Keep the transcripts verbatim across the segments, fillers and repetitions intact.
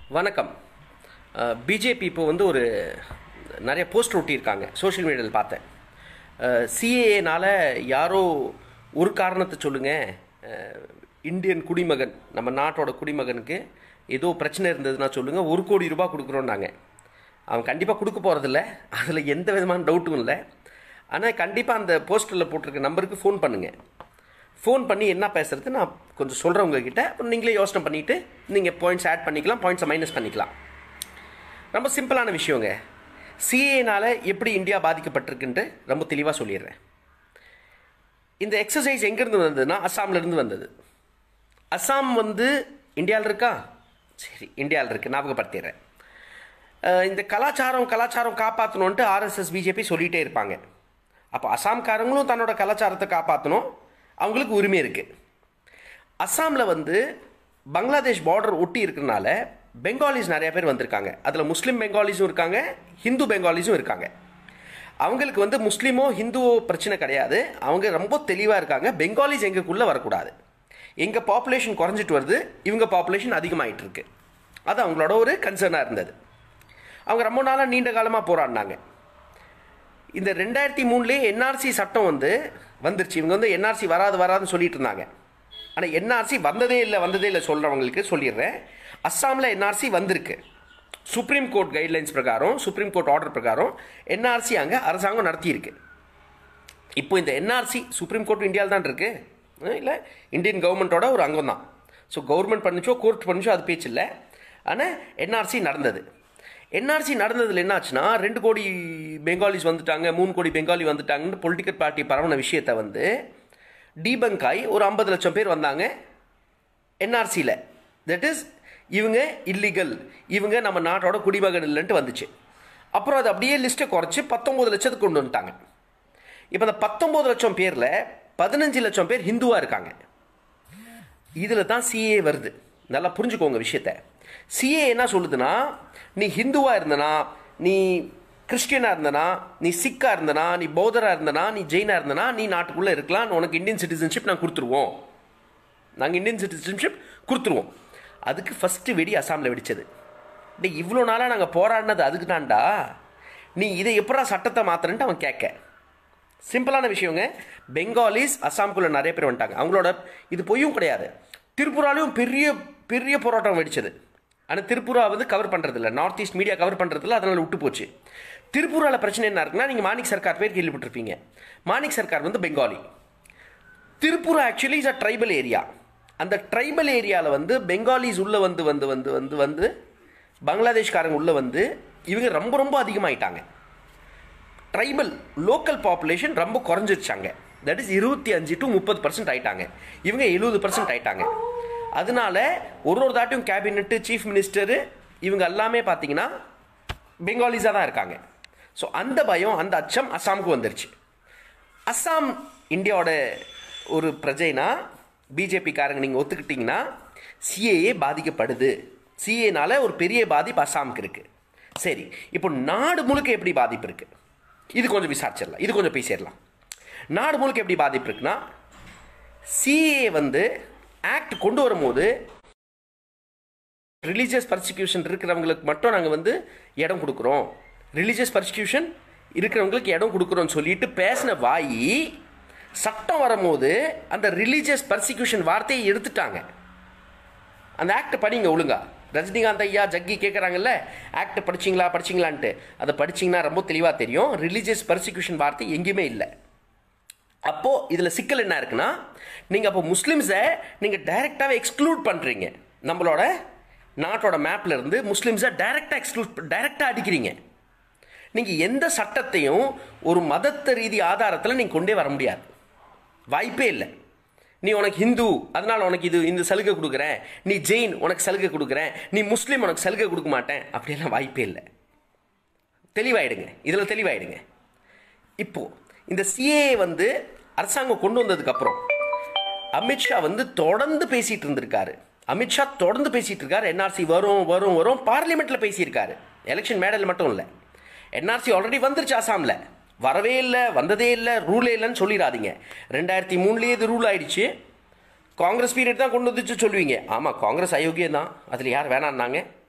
வணக்கம். பிஜேபி இப்போ வந்து ஒரு நிறைய போஸ்டர் ஒட்டியிருக்காங்க, சோஷியல் மீடியாவில் பார்த்தேன். சிஏஏனால் யாரோ ஒரு காரணத்தை சொல்லுங்கள், இந்தியன் குடிமகன் நம்ம நாட்டோட குடிமகனுக்கு ஏதோ பிரச்சனை இருந்ததுன்னா சொல்லுங்கள், ஒரு கோடி ரூபாய் கொடுக்குறோன்னாங்க. அவன் கண்டிப்பாக கொடுக்க போகிறதில்ல, அதில் எந்த விதமான டவுட்டும் இல்லை. ஆனால் கண்டிப்பாக அந்த போஸ்டரில் போட்டிருக்க நம்பருக்கு ஃபோன் பண்ணுங்கள். ஃபோன் பண்ணி என்ன பேசுகிறது நான் கொஞ்சம் சொல்கிறேன் உங்ககிட்ட. அப்புறம் நீங்களே யோசனை பண்ணிவிட்டு நீங்கள் பாயிண்ட்ஸ் ஆட் பண்ணிக்கலாம், பாயிண்ட்ஸை மைனஸ் பண்ணிக்கலாம். ரொம்ப சிம்பிளான விஷயங்க. சிஏனால் எப்படி இந்தியா பாதிக்கப்பட்டிருக்குன்ட்டு ரொம்ப தெளிவாக சொல்லிடுறேன். இந்த எக்ஸசைஸ் எங்கேருந்து வந்ததுன்னா அஸ்ஸாம்லேருந்து வந்தது. அஸ்ஸாம் வந்து இந்தியாவில் இருக்கா? சரி, இந்தியாவில் இருக்குது, ஞாபகப்படுத்திடுறேன். இந்த கலாச்சாரம் கலாச்சாரம் காப்பாற்றணுன்ட்டு ஆர்எஸ்எஸ் பிஜேபி சொல்லிகிட்டே இருப்பாங்க. அப்போ அஸ்ஸாம்காரங்களும் தன்னோட கலாச்சாரத்தை காப்பாற்றணும், அவங்களுக்கு உரிமை இருக்குது. அஸ்ஸாமில் வந்து பங்களாதேஷ் பார்டர் ஒட்டி இருக்கிறனால பெங்காலிஸ் நிறையா பேர் வந்திருக்காங்க. அதில் முஸ்லீம் பெங்காலிஸும் இருக்காங்க, ஹிந்து பெங்காலிஸும் இருக்காங்க. அவங்களுக்கு வந்து முஸ்லீமோ ஹிந்துவோ பிரச்சனை கிடையாது. அவங்க ரொம்ப தெளிவாக இருக்காங்க, பெங்காலிஸ் எங்களுக்குள்ளே வரக்கூடாது. எங்கள் பாப்புலேஷன் குறைஞ்சிட்டு வருது, இவங்க பாப்புலேஷன் அதிகமாகிட்டு இருக்கு. அது அவங்களோட ஒரு கன்சர்னாக இருந்தது. அவங்க ரொம்ப நாளாக நீண்ட காலமாக போராடினாங்க. இந்த ரெண்டாயிரத்தி மூணுலேயே என்ஆர்சி சட்டம் வந்து வந்துருச்சு. இவங்க வந்து என்ஆர்சி வராது வராதுன்னு சொல்லிட்டு இருந்தாங்க. ஆனால் என்ஆர்சி வந்ததே இல்லை வந்ததே இல்லை சொல்கிறவங்களுக்கு சொல்லிடுறேன். அஸ்ஸாமில் என்ஆர்சி வந்திருக்கு. சுப்ரீம் கோர்ட் கைட்லைன்ஸ் பிரகாரம், சுப்ரீம் கோர்ட் ஆர்டர் பிரகாரம் என்ஆர்சி அங்கே அரசாங்கம் நடத்தியிருக்கு. இப்போ இந்த என்ஆர்சி சுப்ரீம் கோர்ட் இந்தியாவில் தான் இருக்குது, இல்லை இந்தியன் கவர்மெண்ட்டோட ஒரு அங்கம் தான். ஸோ கவர்மெண்ட் பண்ணிச்சோ கோர்ட் பண்ணிச்சோ அது பேச்சு இல்லை. ஆனால் என்ஆர்சி நடந்தது. என்ஆர்சி நடந்ததில் என்னாச்சுன்னா, ரெண்டு கோடி பெங்காலிஸ் வந்துட்டாங்க, மூணு கோடி பெங்காலி வந்துட்டாங்கன்னு பொலிட்டிக்கல் பார்ட்டி பரவன விஷயத்தை வந்து டீபங்க் ஆகி ஒரு ஐம்பது லட்சம் பேர் வந்தாங்க என்ஆர்சியில். தட் இஸ் இவங்க இல்லீகல், இவங்க நம்ம நாட்டோட குடிமகன் இல்லைன்ட்டு வந்துச்சு. அப்புறம் அது அப்படியே லிஸ்ட்டை குறைச்சி பத்தொம்போது லட்சத்துக்கு கொண்டு வந்துட்டாங்க. இப்போ அந்த பத்தொம்போது லட்சம் பேரில் பதினஞ்சு லட்சம் பேர் ஹிந்துவாக இருக்காங்க. இதில் தான் சிஏ வருது. நல்லா புரிஞ்சுக்கோங்க விஷயத்த. சிஏ என்ன சொல்லுதுன்னா, நீ ஹிந்துவாக இருந்தனா, நீ கிறிஸ்டியனாக இருந்தனா, நீ சிக்காக இருந்தனா, நீ பௌத்தராக இருந்தனா, நீ ஜெயினாக இருந்தனா, நீ நாட்டுக்குள்ளே இருக்கலாம், உனக்கு இந்தியன் சிட்டிசன்ஷிப் நாங்கள் கொடுத்துருவோம், நாங்கள் இந்தியன் சிட்டிசன்ஷிப் கொடுத்துருவோம். அதுக்கு ஃபஸ்ட்டு வெடி அஸ்ஸாமில் வெடித்தது. டே, இவ்வளோ நாளாக நாங்கள் போராடினது அதுக்கு தான்டா, நீ இதை எப்படா சட்டத்தை மாத்திரன்ட்டு அவன் கேட்க. சிம்பிளான விஷயங்க. பெங்காலிஸ் அஸ்ஸாமுக்குள்ளே நிறைய பேர் வந்துட்டாங்க. அவங்களோட இது பொய்யும் கிடையாது. திரிபுராலையும் பெரிய பெரிய போராட்டம் வெடிச்சது. ஆனால் திரிபுரா வந்து கவர் பண்ணுறதில்ல, நார்த் ஈஸ்ட் மீடியா கவர் பண்ணுறதில்ல, அதனால் விட்டு போச்சு. திரிபுராவில் பிரச்சனை என்ன இருக்குன்னா, நீங்கள் மாணிக் சர்க்கார் பேர் கேள்விப்பட்டிருப்பீங்க. மாணிக் சர்க்கார் வந்து Bengali. Tripura actually is a tribal area. அந்த ட்ரைபல் ஏரியாவில் வந்து பெங்காலிஸ் உள்ளே வந்து வந்து வந்து வந்து வந்து பங்களாதேஷ்காரங்க உள்ளே வந்து இவங்க ரொம்ப ரொம்ப அதிகமாகிட்டாங்க. ட்ரைபல் லோக்கல் பாப்புலேஷன் ரொம்ப குறைஞ்சிருச்சாங்க. தட் இஸ் இருபத்தி அஞ்சு டு முப்பது பர்சன்ட் ஆகிட்டாங்க. இவங்க எழுபது பர்சன்ட் ஆகிட்டாங்க. அதனால ஒரு ஒரு தாட்டியும் கேபினெட்டு, சீஃப் மினிஸ்டரு இவங்க எல்லாமே பார்த்தீங்கன்னா பெங்காலிஸாக தான் இருக்காங்க. ஸோ அந்த பயம், அந்த அச்சம் அஸ்ஸாமுக்கு வந்துருச்சு. அஸ்ஸாம் இந்தியாவோட ஒரு பிரஜைனா, பிஜேபிக்காரங்க நீங்கள் ஒத்துக்கிட்டிங்கன்னா சிஏஏ பாதிக்கப்படுது. சிஏனால ஒரு பெரிய பாதிப்பு அஸ்ஸாமுக்கு இருக்குது. சரி, இப்போ நாடு முழுக்க எப்படி பாதிப்பு இருக்குது, இது கொஞ்சம் விசாரிச்சிடலாம், இது கொஞ்சம் பேசிடலாம். நாடு முழுக்க எப்படி பாதிப்பு இருக்குன்னா, சிஏ வந்து ஆக்ட் கொண்டு வரும்போது ரிலீஜியஸ் பர்சிக்யூஷன் இருக்கிறவங்களுக்கு மட்டும் நாங்கள் வந்து இடம் கொடுக்குறோம், ரிலீஜியஸ் பர்சிக்யூஷன் இருக்கிறவங்களுக்கு இடம் கொடுக்குறோன்னு சொல்லிட்டு பேசின வாயி சட்டம் வரும்போது அந்த ரிலீஜியஸ் பர்சிக்யூஷன் வார்த்தையை எடுத்துட்டாங்க. அந்த ஆக்ட் படிங்க ஒழுங்கா. ரஜினிகாந்த் ஐயா ஜக்கி கேட்குறாங்கல்ல, ஆக்ட் படிச்சிங்களா படிச்சிங்களான்ட்டு, அதை படிச்சிங்கன்னா ரொம்ப தெளிவாக தெரியும், ரிலீஜியஸ் பர்சிக்யூஷன் வார்த்தை எங்கேயுமே இல்லை. அப்போது இதில் சிக்கல் என்ன இருக்குன்னா, நீங்கள் அப்போ முஸ்லீம்ஸை நீங்கள் டைரெக்டாகவே எக்ஸ்க்ளூட் பண்ணுறீங்க. நம்மளோட நாட்டோட மேப்பில் இருந்து முஸ்லீம்ஸை டைரெக்டாக எக்ஸ்க்ளூட் டைரெக்டாக அடிக்கிறீங்க. நீங்கள் எந்த சட்டத்தையும் ஒரு மதத்த ரீதி ஆதாரத்தில் நீங்கள் கொண்டே வர முடியாது, வாய்ப்பே இல்லை. நீ உனக்கு ஹிந்து அதனால் உனக்கு இது இந்த சலுகை கொடுக்குறேன், நீ ஜெயின் உனக்கு சலுகை கொடுக்குறேன், நீ முஸ்லீம் உனக்கு சலுகை கொடுக்க மாட்டேன், அப்படியெல்லாம் வாய்ப்பே இல்லை. தெளிவாயிடுங்க, இதில் தெளிவாயிடுங்க. இப்போது இந்த சிஏ வந்து அரசாங்கம் கொண்டு வந்ததுக்கப்புறம் அமித்ஷா வந்து தொடர்ந்து பேசிகிட்டு இருந்திருக்காரு. அமித்ஷா தொடர்ந்து பேசிகிட்டு இருக்காரு, என்ஆர்சி வரும் வரும் வரும் பார்லிமெண்ட்டில் பேசியிருக்காரு, எலெக்ஷன் மேடல் மட்டும் இல்லை. என்ஆர்சி ஆல்ரெடி வந்துருச்சு அஸ்ஸாமில், வரவே இல்லை, வந்ததே இல்லை, ரூலே இல்லைன்னு சொல்லிடாதீங்க. ரெண்டாயிரத்தி மூணுலேயே இது ரூல் ஆயிடுச்சு. காங்கிரஸ் பீரியட் தான் கொண்டு வந்துச்சு சொல்லுவீங்க. ஆமாம், காங்கிரஸ் அயோக்கியம் தான், அதில் யார் வேணான்னாங்க?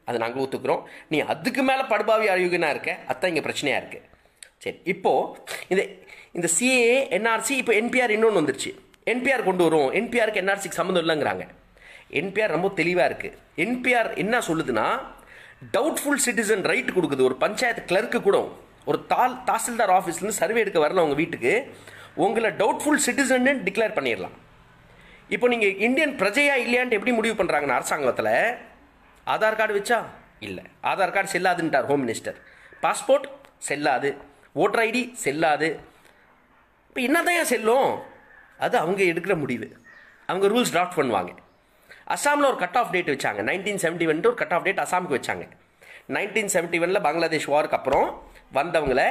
அதை நாங்கள் ஒத்துக்கிறோம். நீ அதுக்கு மேலே படுபாவி அயோக்கியனா இருக்க, அதுதான் இங்கே பிரச்சனையாக இருக்குது. சரி, இப்போது இந்த இந்த சிஏஏ என்ஆர்சி இப்போ என்பிஆர் இன்னொன்று வந்துருச்சு. என்பிஆர் கொண்டு வரும், என்பிஆருக்கு என்ஆர்சிக்கு சம்மந்தம் இல்லைங்கிறாங்க. என்பிஆர் ரொம்ப தெளிவாக இருக்குது. என்பிஆர் என்ன சொல்லுதுன்னா, டவுட்ஃபுல் சிட்டிசன் ரைட் கொடுக்குது. ஒரு பஞ்சாயத்து கிளர்க்கு கூட ஒரு தால் தாசில்தார் ஆஃபீஸ்லேருந்து சர்வே எடுக்க வரல உங்கள் வீட்டுக்கு, உங்களை டவுட்ஃபுல் சிட்டிசன்னு டிக்ளேர் பண்ணிடலாம். இப்போ நீங்கள் இந்தியன் பிரஜையா இல்லையான்ட்டு எப்படி முடிவு பண்ணுறாங்கன்னு அரசாங்கத்தில், ஆதார் கார்டு வச்சா இல்லை, ஆதார் கார்டு செல்லாதுன்ட்டார் ஹோம் மினிஸ்டர். பாஸ்போர்ட் செல்லாது, ஓட்டர் ஐடி செல்லாது. இப்போ என்னதான் ஏன் செல்லும்? அது அவங்க எடுக்கிற முடிவு, அவங்க ரூல்ஸ் டிராஃப்ட் பண்ணுவாங்க. அசாமில் ஒரு கட் ஆஃப் டேட் வச்சாங்க, நைன்டீன் செவன்ட்டி ஒன் ஒரு கட் ஆஃப் டேட் அசாமுக்கு வச்சாங்க. நைன்டீன் செவன்ட்டி ஒனில் பங்களாதேஷ் வாருக்கு அப்புறம் வந்தவங்களை,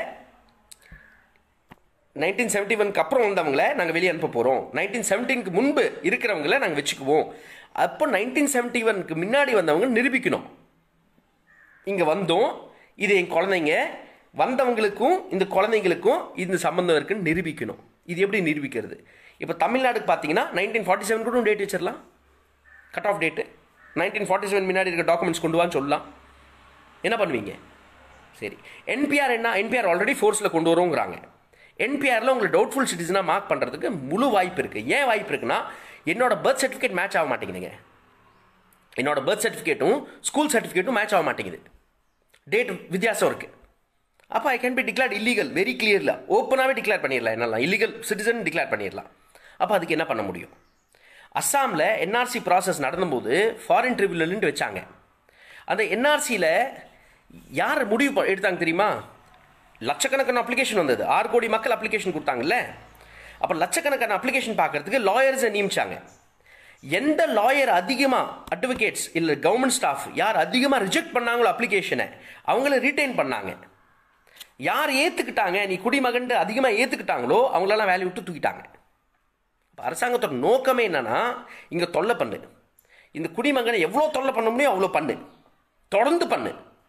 நைன்டீன் செவன்ட்டி ஒனுக்கு அப்புறம் வந்தவங்களை நாங்கள் வெளியே அனுப்ப போகிறோம், நைன்டீன் செவன்டீனுக்கு முன்பு இருக்கிறவங்கள நாங்கள் வச்சுக்குவோம். அப்போ நைன்டீன் செவன்ட்டி ஒனுக்கு முன்னாடி வந்தவங்க நிரூபிக்கணும், இங்கே வந்தோம், இது என் குழந்தைங்க, வந்தவங்களுக்கும் இந்த குழந்தைங்களுக்கும் இந்த சம்பந்தம் இருக்குன்னு நிரூபிக்கணும். இது எப்படி நிரூபிக்கிறது? இப்போ தமிழ்நாடுக்கு பார்த்தீங்கன்னா நைன்டீன் ஃபார்ட்டி செவன் கூட டேட் வச்சிடலாம், cut off date. Nineteen forty seven முன்னாடி இருக்க டாக்குமெண்ட்ஸ் கொண்டு வான்னு சொல்லலாம். என்ன பண்ணுவீங்க? சரி, என்பிஆர் என்ன? என்பிஆர் ஆல்ரெடி ஃபோர்ஸில் கொண்டு வரோங்கிறாங்க. என்பிஆரில் உங்களுக்கு டவுட்ஃபுல் சிட்டிசனாக மார்க் பண்ணுறதுக்கு முழு வாய்ப்பு இருக்குது. ஏன் வாய்ப்பு இருக்குன்னா, என்னோட பர்த் சர்டிஃபிகேட் மேட்ச் ஆக மாட்டேங்குதுங்க, என்னோட பர்த் சர்டிஃபிகேட்டும் ஸ்கூல் சர்டிஃபிகேட்டும் மேட்ச் ஆக மாட்டேங்குது, டேட் வித்தியாசம் இருக்குது. அப்போ I can be declared illegal very கிளியர்ல, ஓப்பனாகவே டிக்ளேர் பண்ணிடலாம், என்னெல்லாம் இல்லீகல் சிட்டிசன் டிக்ளேர் பண்ணிடலாம். அப்போ அதுக்கு என்ன பண்ண முடியும்? அஸ்ஸாமில் என்ஆர்சி ப்ராசஸ் நடந்தபோது ஃபாரின் ட்ரிபியூனல்னு வச்சாங்க. அந்த என்ஆர்சியில் யார் முடிவு எடுத்தாங்க தெரியுமா? லட்சக்கணக்கான அப்ளிகேஷன் வந்தது, ஆறு கோடி மக்கள் அப்ளிகேஷன் கொடுத்தாங்கல்ல. அப்போ லட்சக்கணக்கான அப்ளிகேஷன் பார்க்கறதுக்கு லாயர்ஸை நியமிச்சாங்க. எந்த லாயர் அதிகமாக, அட்வொகேட்ஸ் இல்லை கவர்மெண்ட் ஸ்டாஃப் யார் அதிகமாக ரிஜெக்ட் பண்ணாங்களோ அப்ளிகேஷனை, அவங்கள ரீட்டைன் பண்ணாங்க. யார் ஏற்றுக்கிட்டாங்க, நீ குடிமகன் அதிகமாக ஏற்றுக்கிட்டாங்களோ அவங்களெல்லாம் வேலையை விட்டு தூக்கிட்டாங்க. இப்போ அரசாங்கத்தோட நோக்கமே என்னன்னா, இங்கே தொல்லை பண்ணு, இந்த குடிமகனை எவ்வளோ தொல்லை பண்ண முடியும் அவ்வளோ பண்ணு, தொடர்ந்து பண்ணு.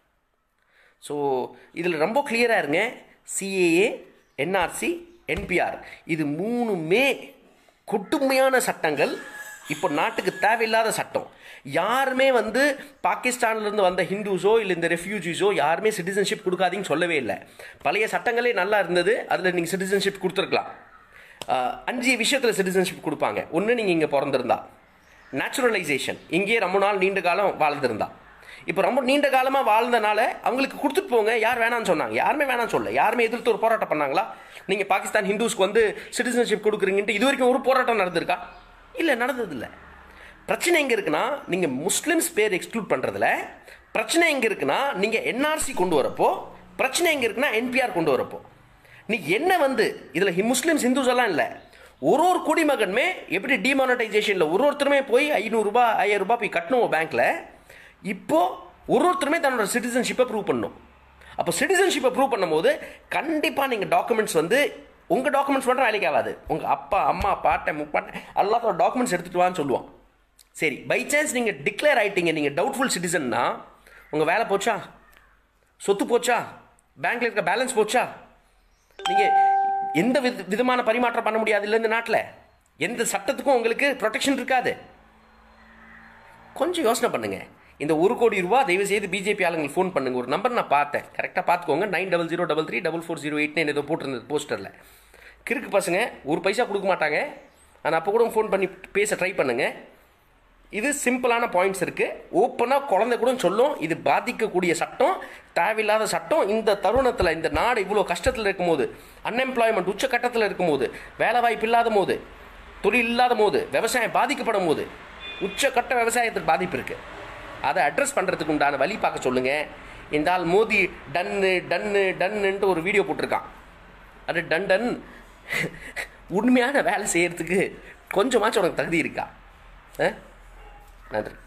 ஸோ இதில் ரொம்ப கிளியராக இருங்க. சிஏஏ, என்ஆர்சி, என்பிஆர் இது மூணுமே கொடுமையான சட்டங்கள், இப்போ நாட்டுக்கு தேவையில்லாத சட்டம். யாருமே வந்து பாகிஸ்தான்லேருந்து வந்த ஹிந்துஸோ இல்லை இந்த ரெஃப்யூஜிஸோ யாருமே சிட்டிசன்ஷிப் கொடுக்காதீங்கன்னு சொல்லவே இல்லை. பழைய சட்டங்களே நல்லா இருந்தது, அதில் நீங்கள் சிட்டிசன்ஷிப் கொடுத்துருக்கலாம். அஞ்சு விஷயத்தில் சிட்டிசன்ஷிப் கொடுப்பாங்க. ஒன்று, நீங்கள் இங்கே பிறந்திருந்தா, நேச்சுரலைசேஷன், இங்கேயே ரொம்ப நாள் நீண்ட காலம் வாழ்ந்திருந்தா. இப்போ ரொம்ப நீண்ட காலமாக வாழ்ந்தனால அவங்களுக்கு கொடுத்துட்டு போங்க, யார் வேணான்னு சொன்னாங்க? யாருமே வேணான்னு சொல்ல. யாருமே எதிர்த்து ஒரு போராட்டம் பண்ணாங்களா? நீங்கள் பாகிஸ்தான் ஹிந்துஸ்க்கு வந்து சிட்டிசன்ஷிப் கொடுக்குறீங்கன்ட்டு இது வரைக்கும் ஒரு போராட்டம் நடந்திருக்கா? இல்லை, நடந்ததில்லை. பிரச்சனை எங்கே இருக்குன்னா, நீங்கள் முஸ்லிம்ஸ் பேர் எக்ஸ்க்ளூட் பண்ணுறதுல பிரச்சனை எங்கே இருக்குன்னா, நீங்கள் என்ஆர்சி கொண்டு வரப்போ பிரச்சனை எங்கே இருக்குன்னா, என்பிஆர் கொண்டு வரப்போ. நீ என்ன வந்து இதில் முஸ்லிம்ஸ் ஹிந்துஸ் எல்லாம் இல்லை, ஒரு ஒரு குடிமகனுமே எப்படி டிமானிட்டைசேஷனில் ஒரு ஒருத்தருமே போய் ஐநூறுரூபா ஐயாயிரம் ரூபாய் போய் கட்டணும் பேங்க்கில், இப்போது ஒரு ஒருத்தருமே தன்னோட சிட்டிசன்ஷிப்பை ப்ரூவ் பண்ணணும். அப்போ சிட்டிசன்ஷிப்பை ப்ரூவ் பண்ணும்போது கண்டிப்பாக நீங்கள் டாக்குமெண்ட்ஸ் வந்து உங்கள் டாக்குமெண்ட்ஸ் மட்டும் வேலைக்கு ஆகாது, உங்கள் அப்பா அம்மா பாட்டை முப்பாட்டை எல்லாத்தோட டாக்குமெண்ட்ஸ் எடுத்துகிட்டு வான்னு சொல்லுவான். சரி, பை சான்ஸ் நீங்கள் டிக்ளேர் ஆகிட்டீங்க, நீங்கள் டவுட்ஃபுல் சிட்டிசன்னா உங்கள் வேலை போச்சா, சொத்து போச்சா, பேங்க்கில் இருக்க பேலன்ஸ் போச்சா, நீங்கள் எந்த வித விதமான பரிமாற்றம் பண்ண முடியாது இல்லை இந்த நாட்டில், எந்த சட்டத்துக்கும் உங்களுக்கு ப்ரொடெக்ஷன் இருக்காது. கொஞ்சம் யோசனை பண்ணுங்கள். இந்த ஒரு கோடி ரூபா தயவு செய்து பிஜேபி ஆளுங்களுக்கு ஃபோன் பண்ணுங்க. ஒரு நம்பர் நான் பார்த்தேன், கரெக்டாக பார்த்துக்கோங்க, nine double zero double three double four zero eight nine ஏதோ போட்டிருந்தது போஸ்டரில். கிறுக்கு பசங்க ஒரு பைசா கொடுக்க மாட்டாங்க, ஆனால் அப்போ கூட ஃபோன் பண்ணி பேச ட்ரை பண்ணுங்கள். இது சிம்பிளான பாயிண்ட்ஸ் இருக்குது, ஓப்பனாக குழந்தை கூட சொல்லும், இது பாதிக்கக்கூடிய சட்டம், தேவையில்லாத சட்டம். இந்த தருணத்தில் இந்த நாடு இவ்வளோ கஷ்டத்தில் இருக்கும்போது, அன்எம்ப்ளாய்மெண்ட் உச்சக்கட்டத்தில் இருக்கும்போது, வேலை வாய்ப்பு இல்லாத போது, தொழில் இல்லாத போது, விவசாயம் பாதிக்கப்படும் போது, உச்சக்கட்ட விவசாயத்துக்கு பாதிப்பு இருக்குது. அதை அட்ரஸ் பண்ணுறதுக்கு உண்டான வழி பார்க்க சொல்லுங்கள். இந்த ஆள் மோதி டன்னு டன்னு டன்னுன்ட்டு ஒரு வீடியோ போட்டிருக்கான். அது டன் டன் உண்மையான வேலை செய்கிறதுக்கு கொஞ்சமாச்சும் உனக்கு தகுதி இருக்கா? நன்றி.